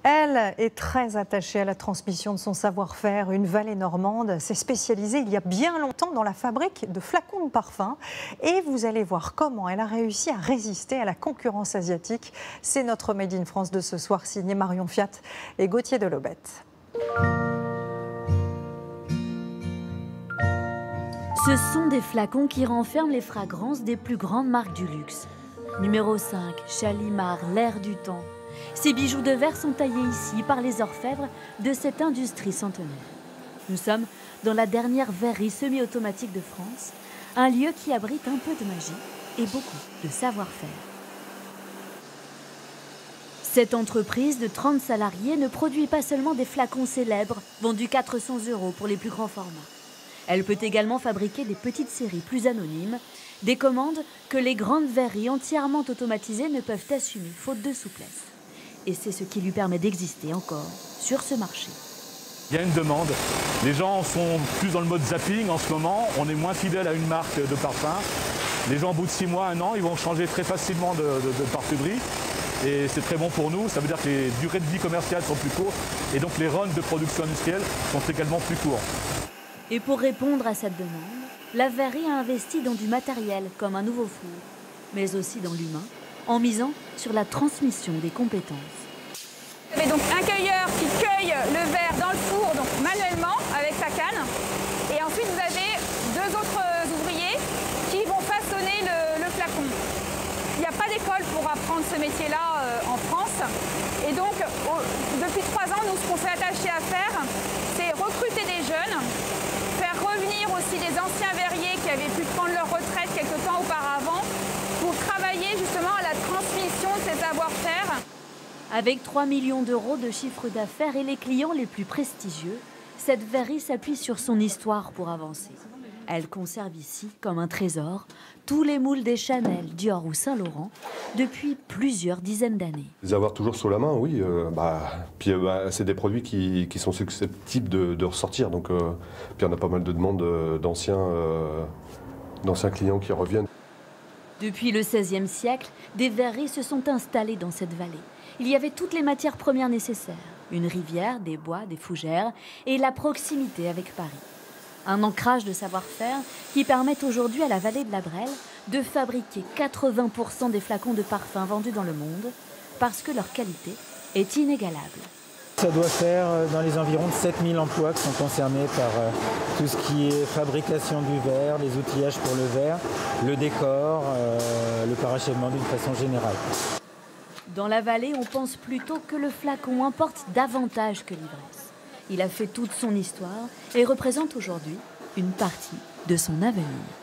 Elle est très attachée à la transmission de son savoir-faire. Une vallée normande s'est spécialisée il y a bien longtemps dans la fabrique de flacons de parfum. Et vous allez voir comment elle a réussi à résister à la concurrence asiatique. C'est notre Made in France de ce soir, signé Marion Fiat et Gauthier Delobette. Ce sont des flacons qui renferment les fragrances des plus grandes marques du luxe. Numéro 5, Chalimard, l'air du temps. Ces bijoux de verre sont taillés ici par les orfèvres de cette industrie centenaire. Nous sommes dans la dernière verrerie semi-automatique de France, un lieu qui abrite un peu de magie et beaucoup de savoir-faire. Cette entreprise de 30 salariés ne produit pas seulement des flacons célèbres vendus 400 € pour les plus grands formats. Elle peut également fabriquer des petites séries plus anonymes, des commandes que les grandes verreries entièrement automatisées ne peuvent assumer faute de souplesse. Et c'est ce qui lui permet d'exister encore sur ce marché. Il y a une demande. Les gens sont plus dans le mode zapping en ce moment. On est moins fidèle à une marque de parfum. Les gens, au bout de 6 mois, 1 an, ils vont changer très facilement de parfumerie. Et c'est très bon pour nous. Ça veut dire que les durées de vie commerciale sont plus courtes. Et donc les runs de production industrielle sont également plus courts. Et pour répondre à cette demande, la verrerie a investi dans du matériel comme un nouveau four, mais aussi dans l'humain, en misant sur la transmission des compétences. Vous avez donc un cueilleur qui cueille le verre dans le four, donc manuellement, avec sa canne. Et ensuite, vous avez 2 autres ouvriers qui vont façonner le flacon. Il n'y a pas d'école pour apprendre ce métier-là en France. Et donc, depuis 3 ans, nous, ce qu'on s'est attaché à faire, c'est recruter des jeunes, faire revenir aussi les anciens verriers qui avaient pu prendre leur retraite quelque temps auparavant, pour travailler justement à la transmission de ces savoir-faire. Avec 3 millions € de chiffre d'affaires et les clients les plus prestigieux, cette verrerie s'appuie sur son histoire pour avancer. Elle conserve ici, comme un trésor, tous les moules des Chanel, Dior ou Saint-Laurent depuis plusieurs dizaines d'années. Les avoir toujours sous la main, oui. C'est des produits qui sont susceptibles de ressortir. Donc, puis on a pas mal de demandes d'anciens clients qui reviennent. Depuis le XVIe siècle, des verreries se sont installées dans cette vallée. Il y avait toutes les matières premières nécessaires. Une rivière, des bois, des fougères et la proximité avec Paris. Un ancrage de savoir-faire qui permet aujourd'hui à la vallée de la Brelle de fabriquer 80% des flacons de parfum vendus dans le monde parce que leur qualité est inégalable. Ça doit faire dans les environs de 7000 emplois qui sont concernés par tout ce qui est fabrication du verre, les outillages pour le verre, le décor, le parachèvement d'une façon générale. Dans la vallée, on pense plutôt que le flacon importe davantage que l'ivresse. Il a fait toute son histoire et représente aujourd'hui une partie de son avenir.